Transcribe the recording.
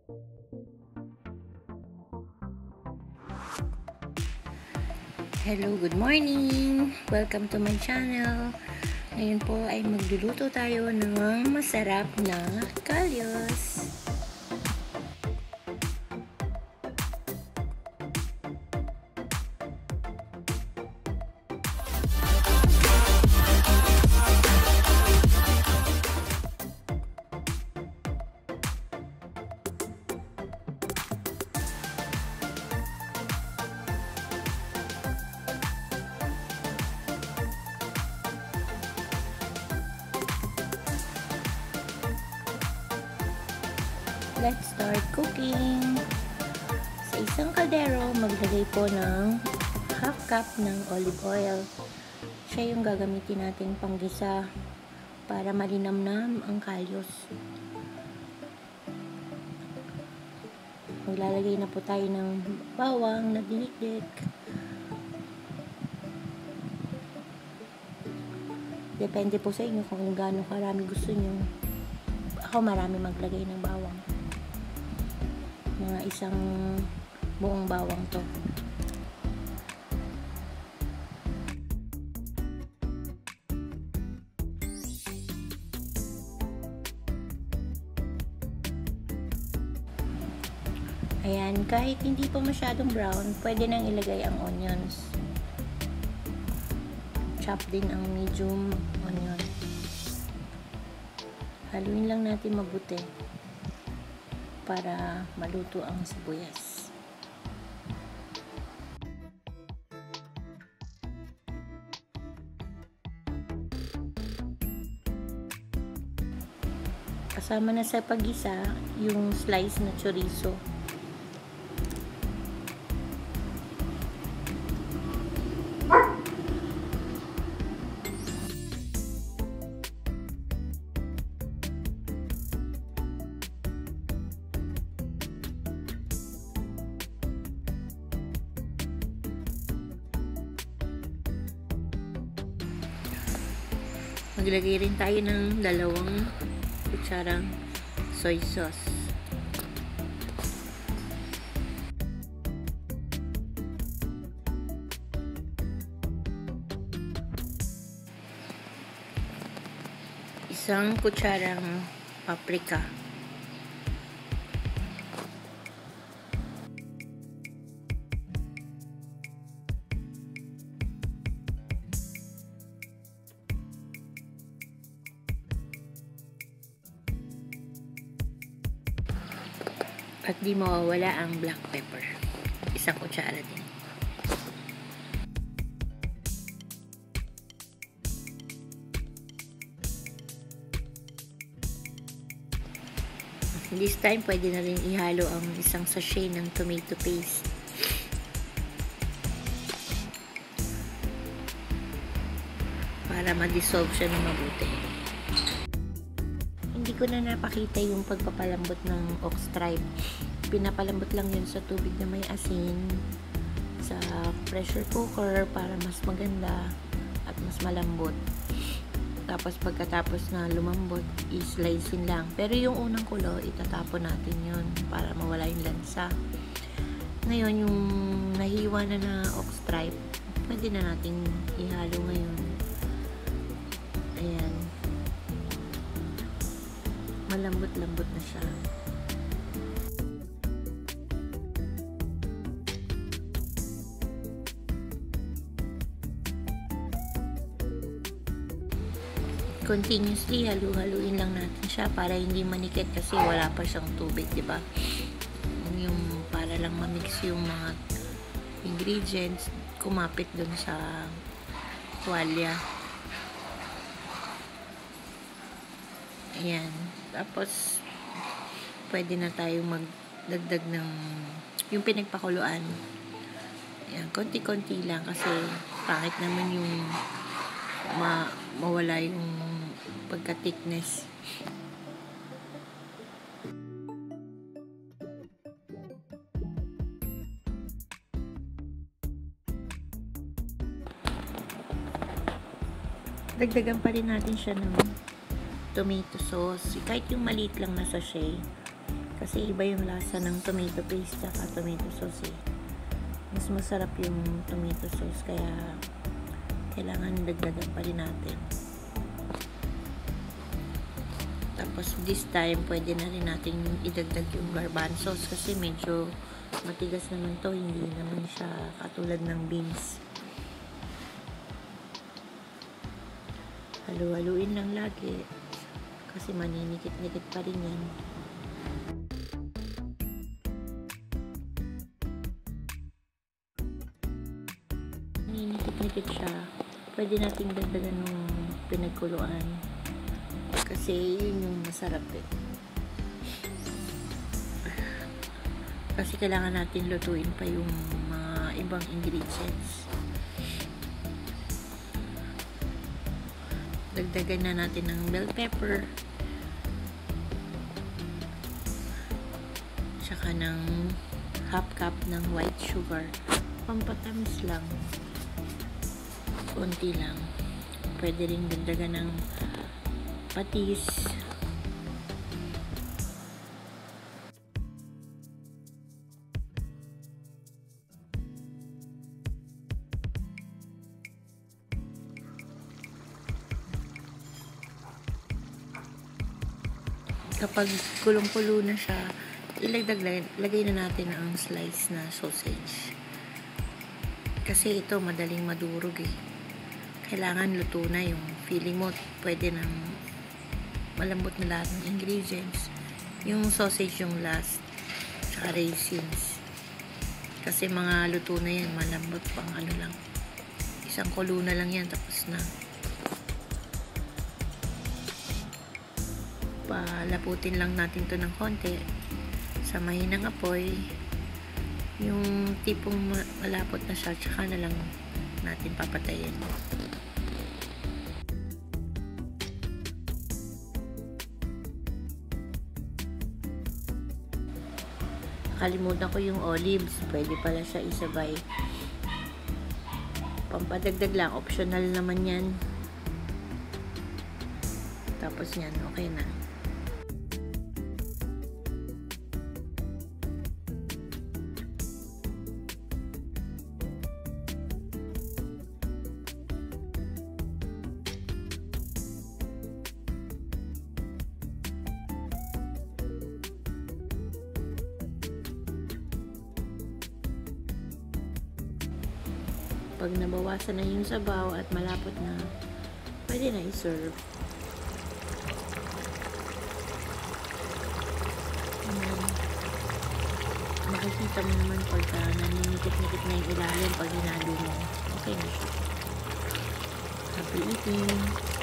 Hello, good morning! Welcome to my channel. Ngayon po ay magluluto tayo ng masarap na callos. Let's start cooking. Sa isang kaldero, maglagay po ng half cup ng olive oil. Siya yung gagamitin natin panggisa para malinamnam ang callos. Maglalagay na po tayo ng bawang na dinikdik. Depende po sa inyo kung gaano karami gusto nyo. Ako marami maglagay ng bawang. Mga isang buong bawang to. Ayan, kahit hindi pa masyadong brown, pwede nang ilagay ang onions. Chop din ang medium onion. Haluin lang natin mabuti para maluto ang sibuyas. Kasama na sa paggisa yung slice na chorizo. Maglagay rin tayo ng 2 kutsarang soy sauce. Isang kutsarang paprika. At di mawawala ang black pepper. Isang kutsara din. This time, pwede na rin ihalo ang isang sachet ng tomato paste. Para ma-dissolve siya ng mabuti. Hindi ko na napakita yung pagpapalambot ng ox tripe. Pinapalambot lang yun sa tubig na may asin sa pressure cooker para mas maganda at mas malambot. Tapos pagkatapos na lumambot, i-slicein lang. Pero yung unang kulo, itatapon natin yun para mawala yung lansa. Ngayon, yung nahiwa na ox tripe, pwede na natin ihalo ngayon. Ayan. Malambot-lambot na siya. Continuously halu-haluin lang natin siya para hindi manikit kasi wala pa siyang tubig, di ba? Yung para lang ma-mix yung mga ingredients, kumapit dun sa tuwalya. Ayan. Tapos pwede na tayong magdagdag ng yung pinagpakuluan. Ayan, konti-konti lang kasi pangit naman yung mawala yung pagka-thickness. Dagdagan pa rin natin siya ng tomato sauce. Kahit yung maliit lang na sachet. Kasi iba yung lasa ng tomato paste at tomato sauce eh. Mas masarap yung tomato sauce, kaya kailangan dagdagan pa rin natin. Tapos this time, pwede na rin natin idagdag yung garbanzos kasi medyo matigas naman to, hindi naman siya katulad ng beans. Halu-haluin lang lagi kasi maninikit-nikit pa rin yan. Maninikit-nikit siya. Pwede nating dagdagan ng pinagkuluan kasi yun yung masarap eh. Kasi kailangan natin lutuin pa yung mga ibang ingredients. Dagdagan na natin ng bell pepper, tsaka ng half cup ng white sugar, pampatamis lang, konti lang. Pwede rin dagdagan ng patis, kapag kulong-kulo na siya, lagay na natin ang slice na sausage. Kasi ito madaling madurog eh. Kailangan luto na yung feeling mo, pwede nang malambot na lahat ng ingredients. Yung sausage yung last, tsaka raisins. Kasi mga luto na yan, malambot pang ano lang. Isang kulo na lang yan, tapos na. Palaputin lang natin to ng konti sa mahinang apoy, yung tipong malapot na siya, tsaka na lang natin papatayin. Kalimutan ko yung olives, pwede pala siya isabay. Pampadagdag lang, optional naman yan. Tapos yan, okay na. Pag nabawasan na yung sabaw at malapot na, pwede na i-serve. Makikita mo naman pagka naninikit-nikit na yung ilalim pag hinalo mo. Okay na siya. Happy eating!